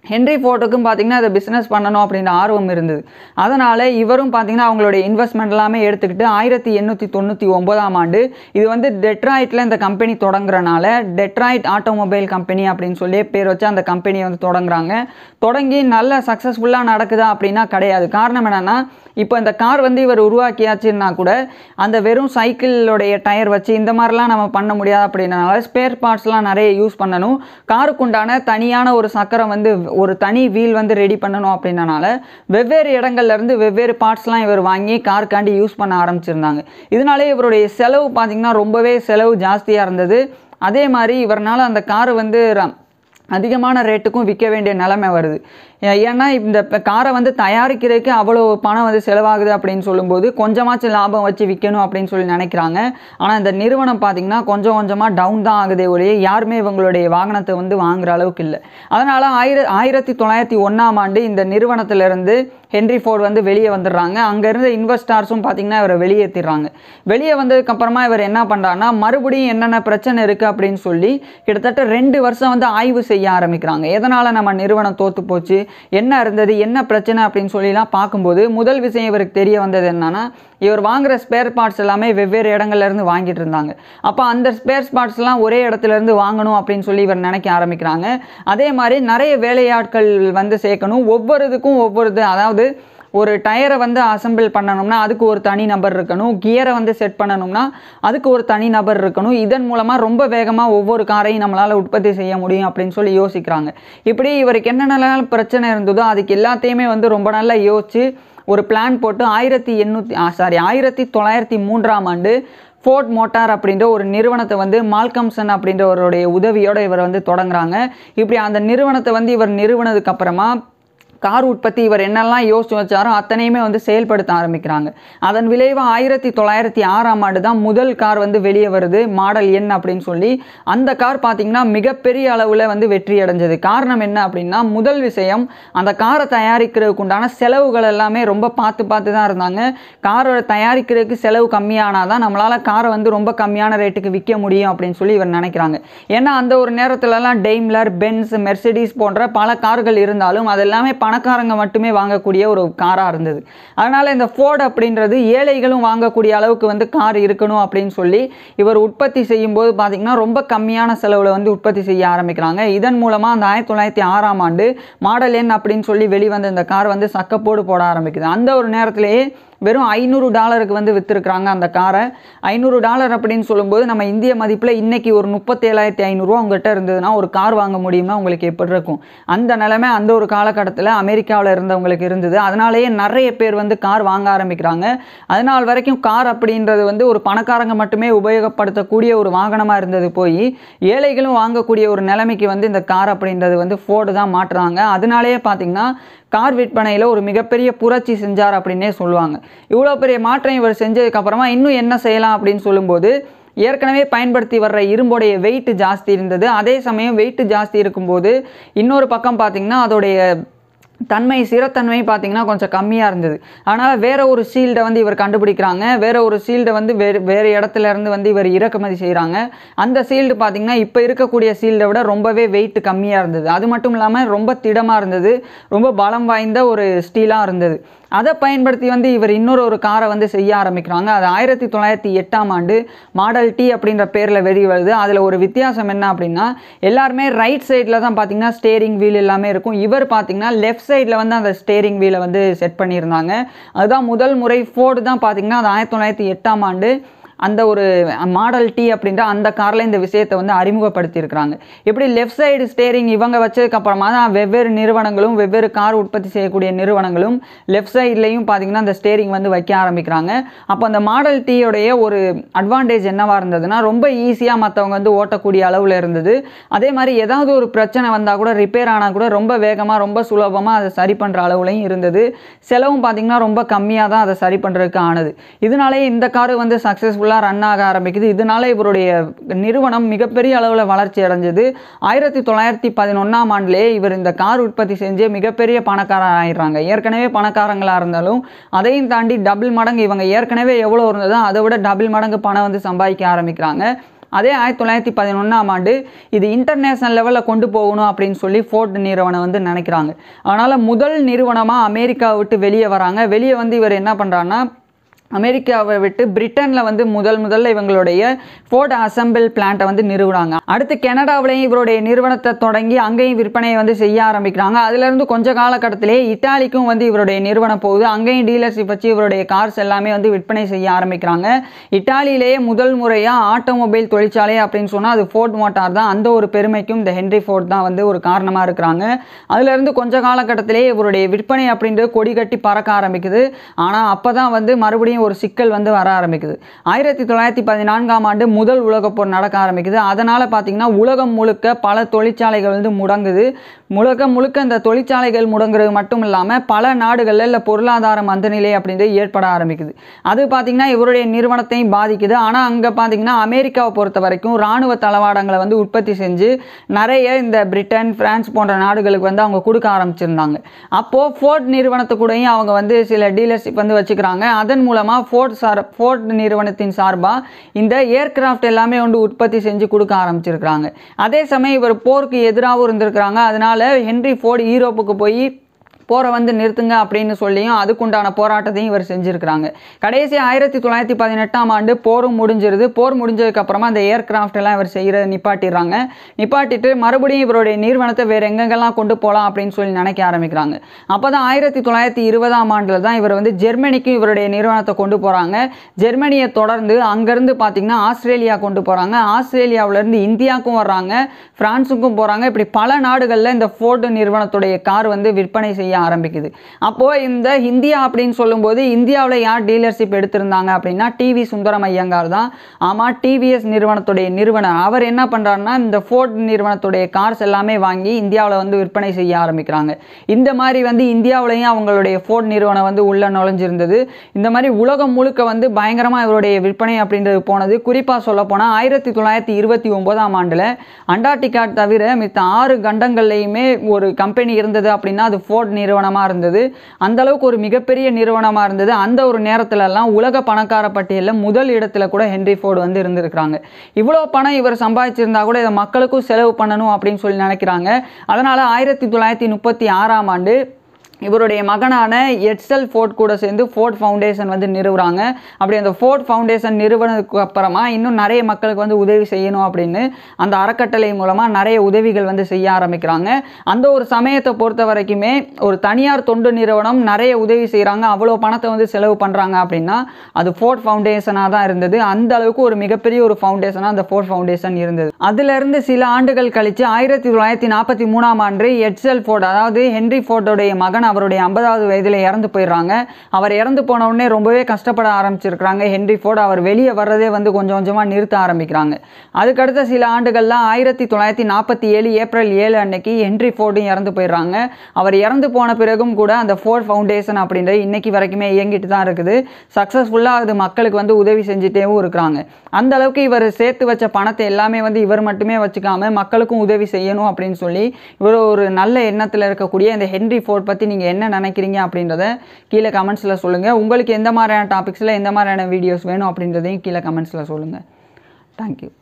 Speaker 1: ஹென்ரி ஃபோர்டுக்கும் பார்த்திங்கன்னா அதை பிஸ்னஸ் பண்ணணும் அப்படின்ற ஆர்வம் இருந்தது. அதனால் இவரும் பார்த்திங்கன்னா அவங்களுடைய இன்வெஸ்ட்மெண்ட் எல்லாமே எடுத்துக்கிட்டு ஆயிரத்தி எண்ணூற்றி தொண்ணூற்றி ஒம்போதாம் ஆண்டு இது வந்து டெட்ராய்ட்டில் இந்த கம்பெனி தொடங்குறனால டெட்ராய்ட் ஆட்டோமொபைல் கம்பெனி அப்படின்னு சொல்லி பேர் வச்சு அந்த கம்பெனியை வந்து தொடங்குறாங்க. தொடங்கி நல்ல சக்ஸஸ்ஃபுல்லாக நடக்குதா அப்படின்னா கிடையாது. காரணம் என்னென்னா, இப்போ இந்த கார் வந்து இவர் உருவாக்கியாச்சுன்னா கூட அந்த வெறும் சைக்கிளோடைய டயர் வச்சு இந்த மாதிரிலாம் நம்ம பண்ண முடியாது. அப்படின்றனால ஸ்பேர் பார்ட்ஸ்லாம் நிறைய யூஸ் பண்ணணும். காருக்குண்டான தனியான ஒரு சக்கரம் வந்து ஒரு தனி வீல் வந்து ரெடி பண்ணணும். அப்படின்றனால வெவ்வேறு இடங்கள்லேருந்து வெவ்வேறு பார்ட்ஸ்லாம் இவர் வாங்கி காருக்காண்டி யூஸ் பண்ண ஆரம்பிச்சிருந்தாங்க. இதனாலே இவருடைய செலவு பார்த்திங்கன்னா ரொம்பவே செலவு ஜாஸ்தியாக இருந்தது. அதே மாதிரி இவரால் அந்த காரு வந்து அதிகமான ரேட்டுக்கும் விற்க வேண்டிய நிலைமை வருது. ஏன்னா இந்த காரை வந்து தயாரிக்கிறதுக்கு அவ்வளோ பணம் வந்து செலவாகுது அப்படின்னு சொல்லும்போது கொஞ்சமாச்சும் லாபம் வச்சு விற்கணும் அப்படின்னு சொல்லி நினைக்கிறாங்க. ஆனால் இந்த நிறுவனம் பார்த்திங்கன்னா கொஞ்சம் கொஞ்சமாக டவுன் தான் ஆகுதே ஒழிய யாருமே இவங்களுடைய வாகனத்தை வந்து வாங்குகிற அளவுக்கு இல்லை. அதனால் ஆயிர ஆயிரத்தி தொள்ளாயிரத்தி ஒன்றாம் ஆண்டு இந்த நிறுவனத்திலிருந்து ஹென்ரி ஃபோர்டு வந்து வெளியே வந்துடுறாங்க. அங்கேருந்து இன்வெஸ்டார்ஸும் பார்த்திங்கன்னா இவரை வெளியேற்றிடுறாங்க. வெளியே வந்ததுக்கப்புறமா இவர் என்ன பண்ணுறாருன்னா, மறுபடியும் என்னென்ன பிரச்சனை இருக்குது அப்படின்னு சொல்லி கிட்டத்தட்ட ரெண்டு வருஷம் வந்து ஆய்வு செய்ய ஆரம்பிக்கிறாங்க. எதனால் நம்ம நிறுவனம் தோற்று போச்சு, என்ன இருந்தது, என்ன பிரச்சனை அப்படின்னு சொல்லிலாம் பார்க்கும்போது முதல் விஷயம் இவருக்கு தெரிய வந்தது என்னன்னா, இவர் வாங்குகிற ஸ்பேர் பார்ட்ஸ் எல்லாமே வெவ்வேறு இடங்கள்லேருந்து வாங்கிட்டு இருந்தாங்க. அப்போ அந்த ஸ்பேர் பார்ட்ஸ்லாம் ஒரே இடத்துலேருந்து வாங்கணும் அப்படின்னு சொல்லி இவர் நினைக்க ஆரம்பிக்கிறாங்க. அதே மாதிரி நிறைய வேலையாட்கள் வந்து சேர்க்கணும். ஒவ்வொரு இதுக்கும் ஒவ்வொரு இது, அதாவது ஒரு டயரை வந்து அசம்பிள் பண்ணணும்னா அதுக்கு ஒரு தனி நபர் இருக்கணும். கியரை வந்து செட் பண்ணணும்னா அதுக்கு ஒரு தனி நபர் இருக்கணும். இதன் மூலமாக ரொம்ப வேகமாக ஒவ்வொரு காரையும் நம்மளால் உற்பத்தி செய்ய முடியும் அப்படின்னு சொல்லி யோசிக்கிறாங்க. இப்படி இவருக்கு என்னென்ன பிரச்சனை இருந்ததோ அதுக்கு எல்லாத்தையுமே வந்து ரொம்ப நல்லா யோசித்து ஒரு பிளான் போட்டு ஆயிரத்தி எண்ணூற்றி சாரி ஆயிரத்தி தொள்ளாயிரத்தி மூன்றாம் ஆண்டு ஃபோர்ட் மோட்டார் அப்படின்ற ஒரு நிறுவனத்தை வந்து மால்கம்சன் அப்படின்றவருடைய உதவியோடு இவர் வந்து தொடங்குறாங்க. இப்படி அந்த நிறுவனத்தை வந்து இவர் நிறுவனதுக்கு அப்புறமா கார் உற்பத்தி இவர் என்னெல்லாம் யோசிச்சு வச்சாரோ அத்தனையுமே வந்து செயல்படுத்த ஆரம்பிக்கிறாங்க. அதன் விளைவாக ஆயிரத்தி தொள்ளாயிரத்தி ஆறாம் ஆண்டு தான் முதல் கார் வந்து வெளியே வருது, மாடல் எண் அப்படின்னு சொல்லி. அந்த கார் பார்த்திங்கன்னா மிகப்பெரிய அளவில் வந்து வெற்றி அடைஞ்சது. காரணம் என்ன அப்படின்னா, முதல் விஷயம் அந்த காரை தயாரிக்கிறதுக்கு உண்டான செலவுகள் எல்லாமே ரொம்ப பார்த்து பார்த்து தான் இருந்தாங்க. காரை தயாரிக்கிறதுக்கு செலவு கம்மியானால் தான் நம்மளால் காரை வந்து ரொம்ப கம்மியான ரேட்டுக்கு விற்க முடியும் அப்படின்னு சொல்லி இவர் நினைக்கிறாங்க. ஏன்னா அந்த ஒரு நேரத்துலலாம் டெய்ம்லர், பென்ஸ், மெர்சிடிஸ் போன்ற பல கார்கள் இருந்தாலும் அதெல்லாமே பணக்காரங்க மட்டுமே வாங்கக்கூடிய ஒரு காராக இருந்தது. அதனால் இந்த ஃபோர்டு அப்படின்றது ஏழைகளும் வாங்கக்கூடிய அளவுக்கு வந்து கார் இருக்கணும் அப்படின்னு சொல்லி இவர் உற்பத்தி செய்யும்போது பார்த்திங்கன்னா ரொம்ப கம்மியான செலவில் வந்து உற்பத்தி செய்ய ஆரம்பிக்கிறாங்க. இதன் மூலமாக அந்த ஆயிரத்தி தொள்ளாயிரத்தி ஆறாம் ஆண்டு மாடல் எண் அப்படின்னு சொல்லி வெளிவந்த இந்த கார் வந்து சக்கப்போடு போட ஆரம்பிக்குது. அந்த ஒரு நேரத்திலேயே வெறும் ஐநூறு டாலருக்கு வந்து விற்றுருக்குறாங்க அந்த காரை. ஐநூறு டாலர் அப்படின்னு சொல்லும்போது நம்ம இந்திய மதிப்பில் இன்றைக்கி ஒரு முப்பத்தேழாயிரத்தி ஐநூறுரூவா உங்கள்கிட்ட இருந்ததுன்னா ஒரு கார் வாங்க முடியும்னா உங்களுக்கு எப்படி இருக்கும்? அந்த நிலைமை அந்த ஒரு காலகட்டத்தில் அமெரிக்காவில் இருந்தவங்களுக்கு இருந்தது. அதனாலேயே நிறைய பேர் வந்து கார் வாங்க ஆரம்பிக்கிறாங்க. அதனால் வரைக்கும் கார் அப்படின்றது வந்து ஒரு பணக்காரங்க மட்டுமே உபயோகப்படுத்தக்கூடிய ஒரு வாகனமாக இருந்தது போய் ஏழைகளும் வாங்கக்கூடிய ஒரு நிலைமைக்கு வந்து இந்த கார் அப்படின்றது வந்து ஃபோர்டு தான் மாற்றுறாங்க. அதனாலேயே பார்த்திங்கன்னா கார் விற்பனையில் ஒரு மிகப்பெரிய புரட்சி செஞ்சார் அப்படின்னே சொல்லுவாங்க. இவ்வளோ பெரிய மாற்றம் இவர் செஞ்சதுக்கப்புறமா இன்னும் என்ன செய்யலாம் அப்படின்னு சொல்லும்போது, ஏற்கனவே பயன்படுத்தி வர்ற இரும்புடைய வெயிட் ஜாஸ்தி இருந்தது. அதே சமயம் வெயிட் ஜாஸ்தி இருக்கும்போது இன்னொரு பக்கம் பார்த்திங்கன்னா அதோடைய தன்மை சிறத்தன்மை பார்த்திங்கன்னா கொஞ்சம் கம்மியாக இருந்தது. ஆனால் வேறு ஒரு ஷீல்டை வந்து இவர் கண்டுபிடிக்கிறாங்க. வேறு ஒரு ஷீல்டை வந்து வேறு வேறு இடத்துல இருந்து வந்து இவர் இறக்குமதி செய்கிறாங்க. அந்த ஷீல்டு பார்த்திங்கன்னா இப்போ இருக்கக்கூடிய ஷீல்டை விட ரொம்பவே வெயிட் கம்மியாக இருந்தது. அது மட்டும் இல்லாமல் ரொம்ப திடமாக இருந்தது, ரொம்ப பலம் வாய்ந்த ஒரு ஸ்டீலாக இருந்தது. அதை பயன்படுத்தி வந்து இவர் இன்னொரு ஒரு காரை வந்து செய்ய ஆரம்பிக்கிறாங்க. அது ஆயிரத்தி தொள்ளாயிரத்தி எட்டாம் ஆண்டு மாடல் டி அப்படின்ற பேரில் வெளி வருது. அதில் ஒரு வித்தியாசம் என்ன அப்படின்னா, எல்லாருமே ரைட் சைடில் தான் பார்த்திங்கன்னா ஸ்டேரிங் வீல் எல்லாமே இருக்கும். இவர் பார்த்திங்கன்னா லெஃப்ட் சைடில் வந்து அந்த ஸ்டேரிங் வீலை வந்து செட் பண்ணியிருந்தாங்க. அதுதான் முதல் முறை ஃபோர்டு தான் பார்த்திங்கன்னா அது ஆயிரத்தி தொள்ளாயிரத்தி எட்டாம் ஆண்டு அந்த ஒரு மாடல் டி அப்படின்ற அந்த காரில் இந்த விஷயத்தை வந்து அறிமுகப்படுத்தியிருக்கிறாங்க. இப்படி லெஃப்ட் சைடு ஸ்டேரிங் இவங்க வச்சதுக்கப்புறமா தான் வெவ்வேறு நிறுவனங்களும் வெவ்வேறு கார் உற்பத்தி செய்யக்கூடிய நிறுவனங்களும் லெஃப்ட் சைட்லேயும் பார்த்திங்கன்னா அந்த ஸ்டேரிங் வந்து வைக்க ஆரம்பிக்கிறாங்க. அப்போ அந்த மாடல் டீயோடைய ஒரு அட்வான்டேஜ் என்னவாக இருந்ததுன்னா, ரொம்ப ஈஸியாக மற்றவங்க வந்து ஓட்டக்கூடிய அளவில் இருந்தது. அதே மாதிரி ஏதாவது ஒரு பிரச்சனை வந்தால் கூட ரிப்பேர் ஆனால் கூட ரொம்ப வேகமாக ரொம்ப சுலபமாக அதை சரி பண்ணுற அளவுலையும் இருந்தது. செலவும் பார்த்திங்கன்னா ரொம்ப கம்மியாக தான் அதை சரி பண்ணுறதுக்கு ஆனது. இதனாலே இந்த காரு வந்து சக்ஸஸ்ஃபுல்லாக ரன் ஆக ஆரம்பிக்குது. இதனால இவருடைய நிறுவனம் மிகப்பெரிய அளவில் வளர்ச்சி அடைஞ்சது. ஆயிரத்தி தொள்ளாயிரத்தி பதினொன்றாம் ஆண்டிலே இவர் இந்த கார் உற்பத்தி செஞ்சு மிகப்பெரிய பணக்காரர் ஆயிடுறாங்க. ஏற்கனவே பணக்காரங்களாக இருந்தாலும் அதையும் தாண்டி டபுள் மடங்கு இவங்க ஏற்கனவே எவ்வளோ இருந்ததோ அதை விட டபுள் மடங்கு பணம் வந்து சம்பாதிக்க ஆரம்பிக்கிறாங்க. அதே ஆயிரத்தி தொள்ளாயிரத்தி பதினொன்றாம் ஆண்டு இது இன்டர்நேஷனல் லெவலில் கொண்டு போகணும் அப்படின்னு சொல்லி ஃபோர்ட் நிறுவனம் வந்து நினைக்கிறாங்க. அதனால் முதல் நிறுவனமாக அமெரிக்காவை விட்டு வெளியே வராங்க. வெளியே வந்து இவர் என்ன பண்ணுறாருன்னா அமெரிக்காவை விட்டு பிரிட்டனில் வந்து முதல் முதல்ல இவங்களுடைய ஃபோர்ட் அசம்பிள் பிளான்ட்டை வந்து நிறுவுறாங்க. அடுத்து கனடாவிலையும் இவருடைய நிறுவனத்தை தொடங்கி அங்கேயும் விற்பனையை வந்து செய்ய ஆரம்பிக்கிறாங்க. அதுலேருந்து கொஞ்ச காலகட்டத்திலேயே இட்டாலிக்கும் வந்து இவருடைய நிறுவனம் போகுது. அங்கேயும் டீலர்ஷிப் வச்சு இவருடைய கார்ஸ் எல்லாமே வந்து விற்பனை செய்ய ஆரம்பிக்கிறாங்க. இட்டாலியிலேயே முதல் முறையாக ஆட்டோமொபைல் தொழிற்சாலை அப்படின்னு சொன்னால் அது ஃபோர்ட் மோட்டார் தான். அந்த ஒரு பெருமைக்கும் இந்த ஹென்ரி ஃபோர்ட் தான் வந்து ஒரு காரணமாக இருக்கிறாங்க. அதுலேருந்து கொஞ்ச காலகட்டத்திலேயே இவருடைய விற்பனை அப்படின்றது கொடி கட்டி பறக்க ஆரம்பிக்குது. ஆனால் அப்போ தான் வந்து மறுபடியும் ஒரு சிக்கல் வந்து வர ஆரம்பிக்குது. ஆயிரத்தி தொள்ளாயிரத்தி பதினான்காம் ஆண்டு முதல் உலகப்போர் நடக்க ஆரம்பிக்குது. அதனால் பார்த்தீங்கன்னா உலகம் முழுக்க பல தொழிற்சாலைகள் வந்து முடங்குது. உலகம் முழுக்க இந்த தொழிற்சாலைகள் முடங்குறது மட்டும் இல்லாமல் பல நாடுகளில் இல்லை பொருளாதார மந்தநிலை அப்படின்றது ஏற்பட ஆரம்பிக்குது. அது பார்த்தீங்கன்னா இவருடைய நிறுவனத்தையும் பாதிக்குது. ஆனால் அங்கே பார்த்தீங்கன்னா அமெரிக்காவை பொறுத்த வரைக்கும் இராணுவ தளவாடங்களை வந்து உற்பத்தி செஞ்சு நிறைய இந்த பிரிட்டன், பிரான்ஸ் போன்ற நாடுகளுக்கு வந்து அவங்க கொடுக்க ஆரம்பிச்சிருந்தாங்க. அப்போது ஃபோர்ட் நிறுவனத்துக்கூடையும் அவங்க வந்து சில டீலர்ஷிப் வந்து வச்சுக்கிறாங்க. அதன் மூலமாக ஃபோர்ட் சார் ஃபோர்ட் நிறுவனத்தின் சார்பாக இந்த ஏர்கிராஃப்ட் எல்லாமே வந்து உற்பத்தி செஞ்சு கொடுக்க ஆரம்பிச்சிருக்கிறாங்க. அதே சமயம் இவர் போருக்கு எதிராகவும் இருந்திருக்கிறாங்க. அதனால ஹென்ரி ஃபோர்ட் யூரோப்புக்கு போய் போரை வந்து நிறுத்துங்க அப்படின்னு சொல்லியும் அதுக்குண்டான போராட்டத்தையும் இவர் செஞ்சுருக்கிறாங்க. கடைசி ஆயிரத்தி தொள்ளாயிரத்தி பதினெட்டாம் ஆண்டு போரும் முடிஞ்சிருது. போர் முடிஞ்சதுக்கப்புறமா அந்த ஏர்கிராஃப்ட் எல்லாம் இவர் செய்கிறத நிப்பாட்டிடுறாங்க. நிப்பாட்டிட்டு மறுபடியும் இவருடைய நிறுவனத்தை வேறு எங்கெங்கெல்லாம் கொண்டு போகலாம் அப்படின்னு சொல்லி நினைக்க ஆரம்பிக்கிறாங்க. அப்போ தான் ஆயிரத்தி தொள்ளாயிரத்தி இருபதாம் ஆண்டில் தான் இவர் வந்து ஜெர்மனிக்கு இவருடைய நிறுவனத்தை கொண்டு போகிறாங்க. ஜெர்மனியை தொடர்ந்து அங்கேருந்து பார்த்திங்கன்னா ஆஸ்திரேலியா கொண்டு போகிறாங்க. ஆஸ்திரேலியாவிலேருந்து இந்தியாவுக்கும் வர்றாங்க, பிரான்ஸுக்கும் போகிறாங்க. இப்படி பல நாடுகளில் இந்த ஃபோர்ட் நிறுவனத்துடைய கார் வந்து விற்பனை செய்ய ஆரம்பிக்குது. அப்போ இந்த இந்தியா அப்படின்னு சொல்லும்போது இந்தியாவில் யார் டீலர்ஷிப் எடுத்திருந்தாங்க அப்படின்னா டிவி சுந்தரம் ஐயங்கார் தான். ஆமாம், டிவிஎஸ் நிறுவனத்துடைய நிறுவனர். அவர் என்ன பண்ணுறாருன்னா இந்த ஃபோர்ட் நிறுவனத்துடைய கார்ஸ் எல்லாமே வாங்கி இந்தியாவில் வந்து விற்பனை செய்ய ஆரம்பிக்கிறாங்க. இந்த மாதிரி வந்து இந்தியாவிலையும் அவங்களுடைய ஃபோர்ட் நிறுவனம் வந்து உள்ள நுழைஞ்சிருந்தது. இந்த மாதிரி உலகம் முழுக்க வந்து பயங்கரமாக இவருடைய விற்பனை அப்படின்றது போனது. குறிப்பாக சொல்ல போனால் ஆயிரத்தி தொள்ளாயிரத்தி இருபத்தி ஒன்பதாம் ஆண்டில் அண்டார்டிகா தவிர மித்த ஆறு கண்டங்கள்லையுமே ஒரு கம்பெனி இருந்தது அப்படின்னா அது ஃபோர்ட் நிறுவனமாக இருந்தது. அந்த அளவுக்கு ஒரு மிகப்பெரிய நிறுவனமாக இருந்தது. அந்த ஒரு நேரத்திலெல்லாம் உலக பணக்கார பட்டியலில் முதல் இடத்துல கூட ஹென்ரி ஃபோர்ட் வந்து இருந்திருக்கிறாங்க. இவ்வளோ பணம் இவர் சம்பாதிச்சிருந்தா கூட இதை மக்களுக்கும் செலவு பண்ணணும் அப்படின்னு சொல்லி நினைக்கிறாங்க. அதனால் ஆயிரத்தி தொள்ளாயிரத்தி முப்பத்தி ஆறாம் ஆண்டு இவருடைய மகனான எட்சல் ஃபோர்ட் கூட சேர்ந்து ஃபோர்ட் ஃபவுண்டேஷன் வந்து நிறுவுறாங்க. அப்படி அந்த ஃபோர்ட் ஃபவுண்டேஷன் நிறுவனத்துக்கு அப்புறமா இன்னும் நிறைய மக்களுக்கு வந்து உதவி செய்யணும் அப்படின்னு அந்த அறக்கட்டளை மூலமாக நிறைய உதவிகள் வந்து செய்ய ஆரம்பிக்கிறாங்க. அந்த ஒரு சமயத்தை பொறுத்த வரைக்குமே ஒரு தனியார் தொண்டு நிறுவனம் நிறைய உதவி செய்கிறாங்க, அவ்வளோ பணத்தை வந்து செலவு பண்ணுறாங்க அப்படின்னா அது ஃபோர்ட் ஃபவுண்டேஷனாக தான் இருந்தது. அந்த அளவுக்கு ஒரு மிகப்பெரிய ஒரு ஃபவுண்டேஷனாக அந்த ஃபோர்ட் ஃபவுண்டேஷன் இருந்தது. அதிலிருந்து சில ஆண்டுகள் கழித்து ஆயிரத்தி தொள்ளாயிரத்தி நாற்பத்தி மூணாம் ஆண்டு எட்சல் ஃபோர்ட், அதாவது ஹென்ரி ஃபோர்டோடைய மகன், அவருடைய ஐம்பதாவது வயதில் இறந்து போயிடுறாங்க. அவர் இறந்து போன உடனே ரொம்பவே கஷ்டப்பட ஆரம்பிச்சிருக்கிறாங்க ஹென்ரி ஃபோர்ட். அவர் வெளியே வர்றதே வந்து கொஞ்சம் கொஞ்சமாக நிறுத்த ஆரம்பிக்கிறாங்க. அதுக்கடுத்த சில ஆண்டுகள்லாம் ஆயிரத்தி தொள்ளாயிரத்தி நாற்பத்தி ஏழு ஏப்ரல் ஏழு அன்னைக்கு ஹென்ரி ஃபோர்டும் இறந்து போயிடுறாங்க. அவர் இறந்து போன பிறகும் கூட அந்த ஃபோர்ட் ஃபவுண்டேஷன் அப்படின்றது இன்னைக்கு வரைக்குமே இயங்கிட்டு தான் இருக்குது. சக்ஸஸ்ஃபுல்லாக அது மக்களுக்கு வந்து உதவி செஞ்சுட்டேவும் இருக்கிறாங்க. அந்த அளவுக்கு இவர் சேர்த்து வச்ச பணத்தை எல்லாமே வந்து இவர் மட்டுமே வச்சுக்காம மக்களுக்கும் உதவி செய்யணும் அப்படின்னு சொல்லி இவர் ஒரு நல்ல எண்ணத்தில் இருக்கக்கூடிய இந்த ஹென்ரி ஃபோர்ட் பற்றி நீங்கள் என்ன நினைக்கிறீங்க அப்படின்றத கீழே கமெண்ட்ஸில் சொல்லுங்கள். உங்களுக்கு எந்த மாதிரியான டாபிக்ஸில் எந்த மாதிரியான வீடியோஸ் வேணும் அப்படின்றதையும் கீழே கமெண்ட்ஸில் சொல்லுங்கள். தேங்க்யூ.